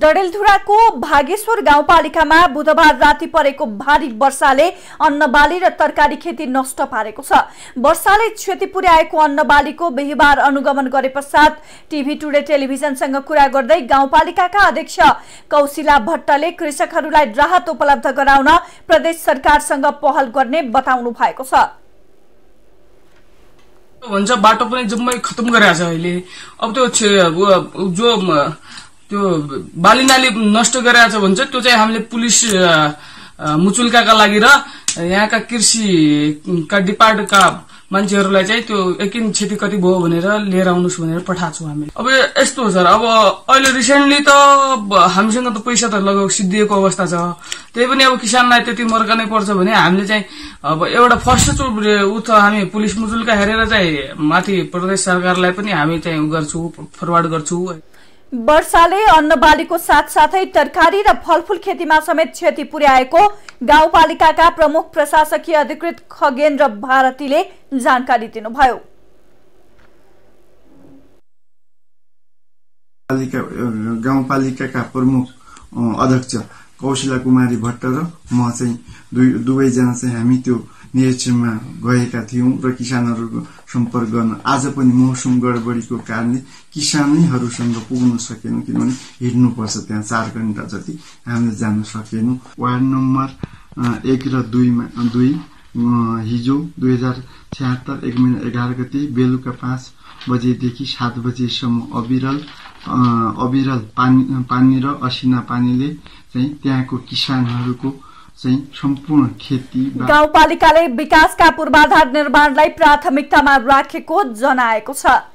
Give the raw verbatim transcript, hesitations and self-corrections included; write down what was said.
डडेलधुराको भागेश्वर गाउँपालिकामा बुधबार राति परेको भारी वर्षाले अन्नबाली र तरकारी खेती नष्ट पारेको छ। वर्षाले क्षति पुर्याएको अन्नबालीको बिहिबार अनुगमन गरे पश्चात टिभी टुडे टेलिभिजनसँग कुरा गर्दै गाउँपालिकाका अध्यक्ष कौशिला भट्टले कृषकहरूलाई राहत उपलब्ध गराउन प्रदेश सरकारसँग पहल गर्ने बताउनु भएको छ। भन्छ बाटो पनि जम्मै खतम गरेछ अहिले। अब त्यो जो त्यो बालीनाली नष्ट गरेछ भन्छ त्यो चाहिँ हामीले पुलिस मुचुल्काका लागि र यहाँका कृषिका डिपार्टका मान्छेहरूलाई चाहिँ त्यो एकिन क्षति कति भयो भनेर लिएर आउनुस् भनेर पठाएको छौँ हामीले। अब यस्तो हो सर, अब अहिले रिसेन्टली त हामीसँग त पैसा त लगभग सिद्धिएको अवस्था छ, त्यही पनि अब किसानलाई त्यति मर्कानै पर्छ भने हामीले चाहिँ अब एउटा फर्स्ट उ त हामी पुलिस मुचुल्का हेरेर चाहिँ माथि प्रदेश सरकारलाई पनि हामी चाहिँ उ गर्छौँ, फरवार्ड गर्छौँ। वर्षाले अन्नबालीको साथसाथै तरकारी र फलफूल खेतीमा समेत क्षति पुर्याएको गाउँपालिकाका प्रमुख प्रशासकीय अधिकृत खगेन्द्र भारतीले जानकारी दिनुभयो। गाउँपालिकाका प्रमुख अध्यक्ष कौशिला कुमारी भट्ट र म चाहिँ दुवैजना चाहिँ हामी त्यो निरीक्षणमा गएका थियौं र किसानहरूको सम्पर्क गर्न। आज पनि मौसम गडबडीको कारणले किसानैहरूसँग पुग्न सकेनौं, किनभने हिँड्नुपर्छ त्यहाँ चार घण्टा जति हामीले जान सकेनौं। वार्ड नम्बर एक र दुईमा दुई हिजो दुई हजार छ्यात्तर एक महिना एघार गते बेलुका पाँच बजेदेखि सात बजेसम्म अविरल अविरल पानी पानी र असिना पानीले चाहिँ त्यहाँको किसानहरूको चाहिँ सम्पूर्ण खेती। गाउँपालिकाले विकासका पूर्वाधार निर्माणलाई प्राथमिकतामा राखेको जनाएको छ।